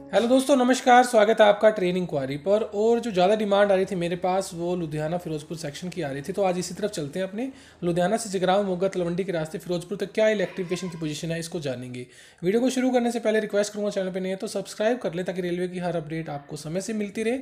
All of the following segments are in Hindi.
हेलो दोस्तों, नमस्कार। स्वागत है आपका ट्रेन इंक्वायरी पर। और जो ज़्यादा डिमांड आ रही थी मेरे पास वो लुधियाना फिरोजपुर सेक्शन की आ रही थी, तो आज इसी तरफ चलते हैं। अपने लुधियाना से जगरांव, मोगा, तलवंडी के रास्ते फिरोजपुर तक क्या इलेक्ट्रिफिकेशन की पोजीशन है, इसको जानेंगे। वीडियो को शुरू करने से पहले रिक्वेस्ट करूँगा, चैनल पर नहीं है तो सब्सक्राइब कर लें ताकि रेलवे की हर अपडेट आपको समय से मिलती रहे।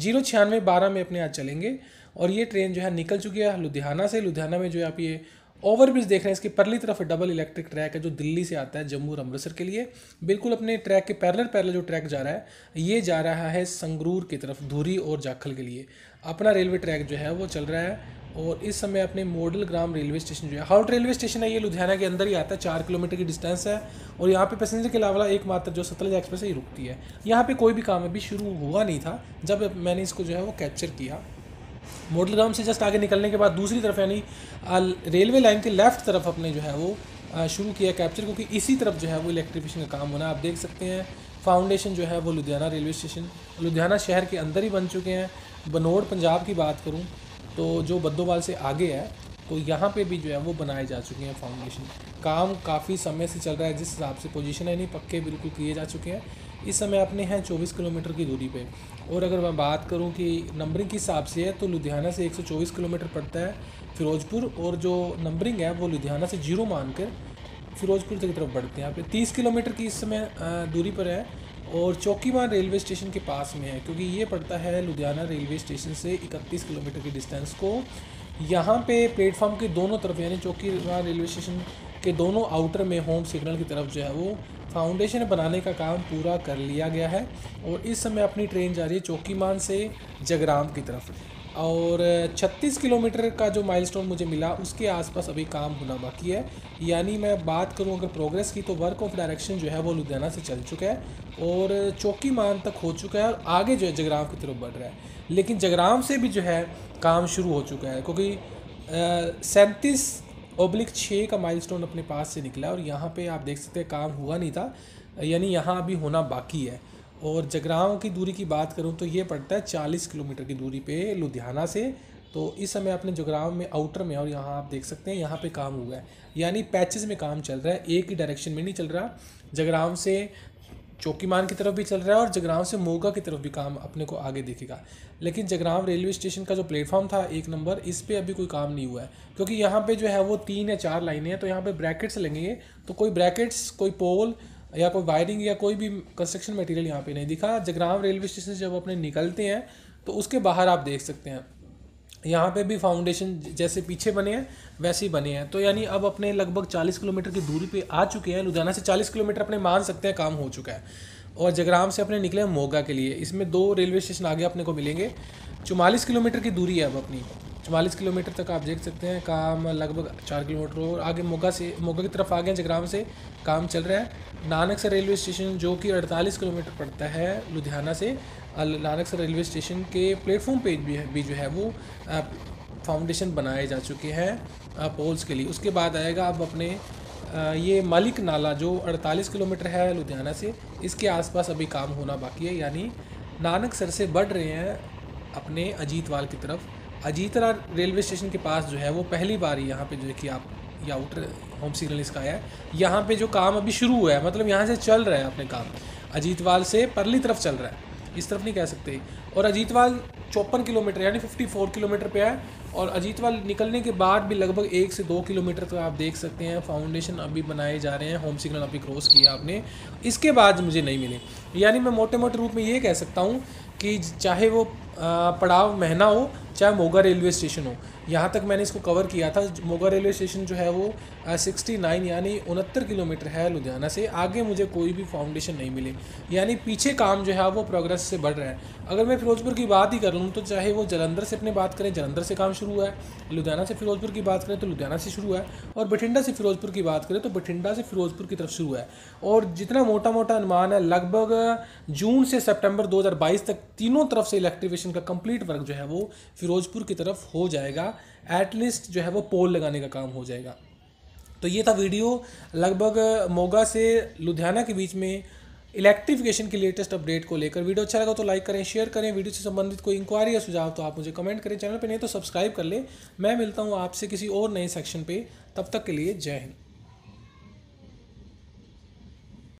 09612 में अपने आज चलेंगे और ये ट्रेन जो है निकल चुकी है लुधियाना से। लुधियाना में जो है आप ये ओवरब्रिज देख रहे हैं, इसके परली तरफ डबल इलेक्ट्रिक ट्रैक है जो दिल्ली से आता है जम्मू और अमृतसर के लिए। बिल्कुल अपने ट्रैक के पैरेलल जो ट्रैक जा रहा है ये जा रहा है संगरूर की तरफ, धुरी और जाखल के लिए। अपना रेलवे ट्रैक जो है वो चल रहा है। और इस समय अपने मॉडल ग्राम रेलवे स्टेशन जो है, हाउट रेलवे स्टेशन है, ये लुधियाना के अंदर ही आता है। 4 किलोमीटर की डिस्टेंस है और यहाँ पे पैसेंजर के अलावा एकमात्र जो सतलज एक्सप्रेस है ये रुकती है। यहाँ पे कोई भी काम अभी शुरू हुआ नहीं था जब मैंने इसको जो है वो कैप्चर किया। मॉडल ग्राउंड से जस्ट आगे निकलने के बाद दूसरी तरफ यानी रेलवे लाइन के लेफ्ट तरफ अपने जो है वो शुरू किया कैप्चर, क्योंकि इसी तरफ जो है वो इलेक्ट्रिफिकेशन का काम होना आप देख सकते हैं। फाउंडेशन जो है वो लुधियाना रेलवे स्टेशन, लुधियाना शहर के अंदर ही बन चुके हैं। बनोड़ पंजाब की बात करूं तो जो बद्दोवाल से आगे है तो यहाँ पे भी जो है वो बनाए जा चुके हैं फाउंडेशन। काम काफ़ी समय से चल रहा है, जिस हिसाब से पोजीशन है नहीं पक्के बिल्कुल किए जा चुके हैं। इस समय अपने हैं 24 किलोमीटर की दूरी पे। और अगर मैं बात करूं कि नंबरिंग के हिसाब से है तो लुधियाना से 124 किलोमीटर पड़ता है फिरोजपुर, और जो नंबरिंग है वो लुधियाना से 0 मानकर फिरोजपुर की तरफ बढ़ते हैं। यहाँ पे 30 किलोमीटर की इस समय दूरी पर है और चौकीवान रेलवे स्टेशन के पास में है, क्योंकि ये पड़ता है लुधियाना रेलवे स्टेशन से 31 किलोमीटर की डिस्टेंस को। यहाँ पे प्लेटफॉर्म के दोनों तरफ यानी चौकीवान रेलवे स्टेशन के दोनों आउटर में होम सिग्नल की तरफ जो है वो फाउंडेशन बनाने का काम पूरा कर लिया गया है। और इस समय अपनी ट्रेन जा रही है चौकीमान से जगराम की तरफ। और 36 किलोमीटर का जो माइलस्टोन मुझे मिला उसके आसपास अभी काम होना बाकी है। यानी मैं बात करूं अगर प्रोग्रेस की तो वर्क ऑफ डायरेक्शन जो है वो लुधियाना से चल चुका है और चौकीमान तक हो चुका है और आगे जो है जगराम की तरफ बढ़ रहा है। लेकिन जगराम से भी जो है काम शुरू हो चुका है, क्योंकि 37/6 का माइलस्टोन अपने पास से निकला और यहाँ पे आप देख सकते हैं काम हुआ नहीं था, यानी यहाँ अभी होना बाकी है। और जगरांव की दूरी की बात करूँ तो ये पड़ता है 40 किलोमीटर की दूरी पे लुधियाना से। तो इस समय अपने जगरांव में आउटर में और यहाँ आप देख सकते हैं यहाँ पे काम हुआ है, यानी पैचेस में काम चल रहा है, एक ही डायरेक्शन में नहीं चल रहा। जगरांव से चौकीमान की तरफ भी चल रहा है और जगरांव से मोगा की तरफ भी काम अपने को आगे दिखेगा। लेकिन जगरांव रेलवे स्टेशन का जो प्लेटफॉर्म था 1 नंबर, इस पे अभी कोई काम नहीं हुआ है, क्योंकि यहाँ पे जो है वो 3 या 4 लाइनें हैं। तो यहाँ पे ब्रैकेट्स लगेंगे, तो कोई ब्रैकेट्स, कोई पोल या कोई वायरिंग या कोई भी कंस्ट्रक्शन मटेरियल यहाँ पे नहीं दिखा। जगरांव रेलवे स्टेशन से जब अपने निकलते हैं तो उसके बाहर आप देख सकते हैं यहाँ पे भी फाउंडेशन जैसे पीछे बने हैं वैसे ही बने हैं। तो यानी अब अपने लगभग 40 किलोमीटर की दूरी पे आ चुके हैं। लुधियाना से 40 किलोमीटर अपने मान सकते हैं काम हो चुका है। और जगराम से अपने निकले हैं मोगा के लिए। इसमें 2 रेलवे स्टेशन आगे अपने को मिलेंगे। 44 किलोमीटर की दूरी है अब अपनी। 44 किलोमीटर तक आप देख सकते हैं काम लगभग 4 किलोमीटर और आगे मोगा की तरफ आ गए। जगराम से काम चल रहा है। नानकसर रेलवे स्टेशन जो कि 48 किलोमीटर पड़ता है लुधियाना से, नानकसर रेलवे स्टेशन के प्लेटफॉर्म पे भी जो है वो फाउंडेशन बनाए जा चुके हैं पोल्स के लिए। उसके बाद आएगा अब अपने ये मालिक नाला जो 48 किलोमीटर है लुधियाना से, इसके आसपास अभी काम होना बाकी है। यानी नानकसर से बढ़ रहे हैं अपने अजीतवाल की तरफ। अजीतरा रेलवे स्टेशन के पास जो है वो पहली बार ही यहाँ पे जो है कि आप ये आउटर होम सिग्नल इसका है, यहाँ पे जो काम अभी शुरू हुआ है, मतलब यहाँ से चल रहा है अपने काम। अजीतवाल से परली तरफ चल रहा है, इस तरफ नहीं कह सकते। और अजीतवाल 54 किलोमीटर यानी 54 किलोमीटर पे है। और अजीतवाल निकलने के बाद भी लगभग 1 से 2 किलोमीटर तो आप देख सकते हैं फाउंडेशन अभी बनाए जा रहे हैं। होम सिग्नल अभी क्रॉस किया आपने, इसके बाद मुझे नहीं मिले। यानी मैं मोटे मोटे रूप में ये कह सकता हूँ कि चाहे वो पड़ाव महना हो चाहे मोगा रेलवे स्टेशन हो, यहाँ तक मैंने इसको कवर किया था। मोगा रेलवे स्टेशन जो है वो 69 यानी 69 किलोमीटर है लुधियाना से। आगे मुझे कोई भी फाउंडेशन नहीं मिले, यानी पीछे काम जो है वो प्रोग्रेस से बढ़ रहा है। अगर मैं फिरोजपुर की बात ही कर लूँ तो चाहे वो जलंधर से अपने बात करें, जलंधर से काम शुरू हुआ है। लुधियाना से फिरोजपुर की बात करें तो लुधियाना से शुरू है। और बठिंडा से फिरोजपुर की बात करें तो बठिंडा से फिरोजपुर की तरफ शुरू है। और जितना मोटा मोटा अनुमान है लगभग जून से सितंबर 2022 तक तीनों तरफ से इलेक्ट्रिफिकेशन का कंप्लीट वर्क जो है वो फिरोजपुर की तरफ हो जाएगा। एटलीस्ट जो है वो पोल लगाने का काम हो जाएगा। तो ये था वीडियो लगभग मोगा से लुधियाना के बीच में इलेक्ट्रिफिकेशन की लेटेस्ट अपडेट को लेकर। वीडियो अच्छा लगा तो लाइक करें, शेयर करें। वीडियो से संबंधित कोई इंक्वायरी या सुझाव तो आप मुझे कमेंट करें। चैनल पे नहीं तो सब्सक्राइब कर लें। मैं मिलता हूँ आपसे किसी और नए सेक्शन पे, तब तक के लिए जय हिंद।